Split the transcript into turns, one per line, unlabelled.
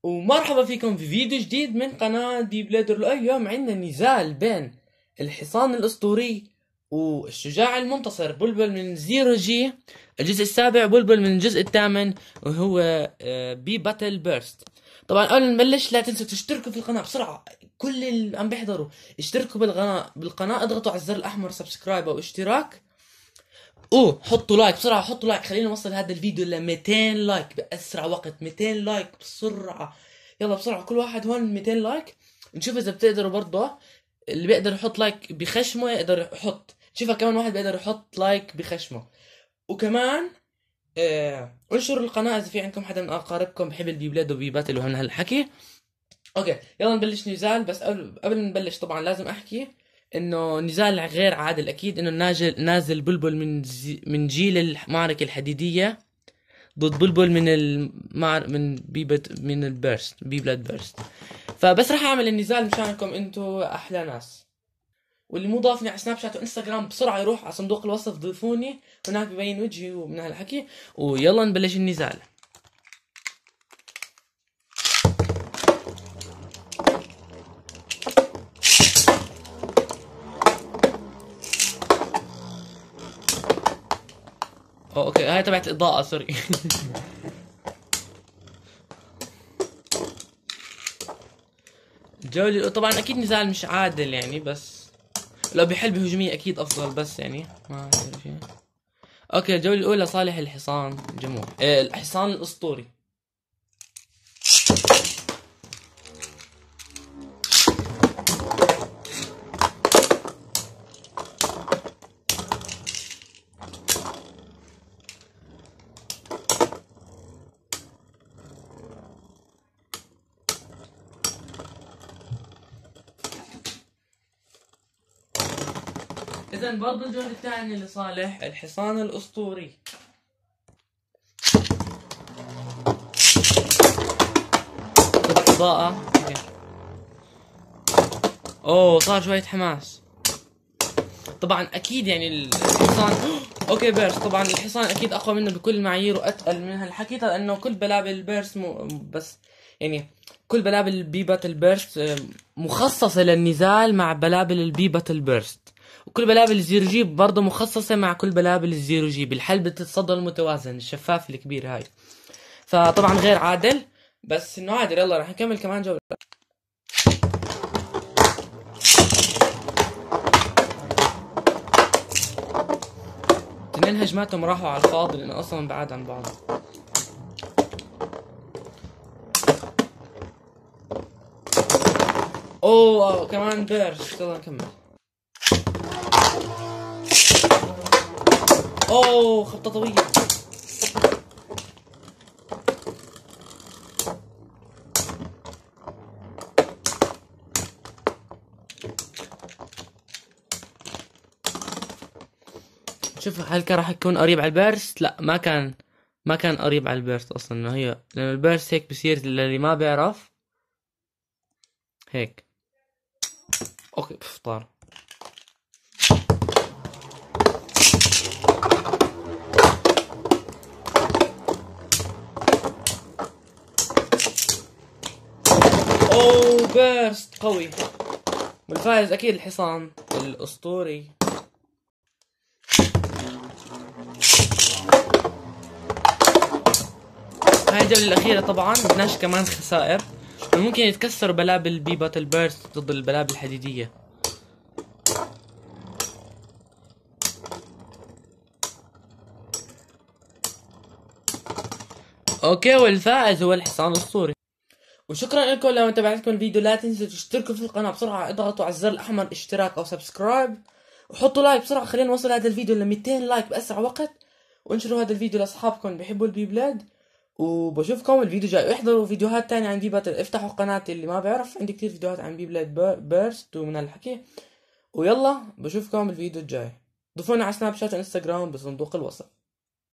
ومرحبا فيكم في فيديو جديد من قناة بي بلاد رؤى. اليوم عندنا نزال بين الحصان الأسطوري والشجاع المنتصر بلبل من زيرو جي الجزء السابع، بلبل من الجزء الثامن، وهو بي باتل بيرست. طبعا قبل ما نبلش لا تنسوا تشتركوا في القناة بسرعة. كل اللي عم بيحضروا اشتركوا بالقناة اضغطوا على الزر الأحمر سبسكرايب أو اشتراك، حطوا لايك بسرعة، حطوا لايك. خلينا نوصل هذا الفيديو ل 200 لايك بأسرع وقت. 200 لايك بسرعة، يلا بسرعة كل واحد هون 200 لايك. نشوف إذا بتقدروا برضه. اللي بيقدر يحط لايك بخشمه يقدر يحط، شوفها كمان واحد بيقدر يحط لايك بخشمه. وكمان انشروا القناة إذا في عندكم حدا من أقاربكم بحب البي بلاد وبي باتل وهن هالحكي. اوكي يلا نبلش نزال. بس قبل ما نبلش طبعا لازم احكي انه نزال غير عادل. اكيد انه نازل بلبل من جيل المعركة الحديدية ضد بلبل من من البيرست، بي بلاد بيرست. فبس راح اعمل النزال مشانكم انتو احلى ناس. واللي مو ضافني على سناب شات وانستغرام بسرعة يروح على صندوق الوصف ضيفوني، هناك ببين وجهي ومن هالحكي. ويلا نبلش النزال. اوكي هاي تبعت اضاءة سوري. الجولة طبعا اكيد نزال مش عادل يعني، بس لو بيحل بهجومية اكيد افضل، بس يعني ما عندي شيء. اوكي الجولة الاولى صالح الحصان جموع، الحصان الاسطوري. اذا برضه الجولة الثانية لصالح الحصان الاسطوري. اضاءة. اوه صار شوية حماس. طبعا اكيد يعني الحصان اوكي بيرس. طبعا الحصان اكيد اقوى منه بكل المعايير واتقل من هالحكي، لانه كل بلابل البيرس بس يعني كل بلابل البي باتل بيرست مخصصة للنزال مع بلابل البي باتل بيرست، وكل بلابل الزيرو جي برضه مخصصة مع كل بلابل الزيرو جي بالحل بتتصدى المتوازن الشفاف الكبير هاي. فطبعا غير عادل، بس انه عادل. يلا راح نكمل كمان جولة. اثنين هجماتهم راحوا على الفاضي لانه اصلا بعاد عن بعض. اوه كمان بيرس. يلا نكمل. اوه خبطة طويلة. شوف هل كان راح يكون قريب على البيرست؟ لا ما كان قريب على البيرست اصلا. انه هي لانه البيرست هيك بصير للي ما بيعرف هيك. اوكي طار. اوه بيرست قوي. والفائز اكيد الحصان الاسطوري. هاي الجولة الأخيرة طبعا بدناش كمان خسائر، ممكن يتكسروا بلابل بي باتل بيرست ضد البلابل الحديدية. اوكي والفائز هو الحصان الاسطوري. وشكرا لكم لو تابعتكم الفيديو. لا تنسوا تشتركوا في القناة بسرعة، اضغطوا على الزر الأحمر اشتراك أو سبسكرايب، وحطوا لايك بسرعة. خلينا نوصل هذا الفيديو ل 200 لايك بأسرع وقت، وانشروا هذا الفيديو لأصحابكم اللي بيحبوا البي بلاد. وبشوفكم الفيديو جاي. احضروا فيديوهات تانية عن بي باتل، افتحوا قناتي اللي ما بيعرف، عندي كتير فيديوهات عن بي بلاد بيرست ومن هالحكي. ويلا بشوفكم الفيديو الجاي. ضيفونا على سناب شات وانستغرام بصندوق الوصف.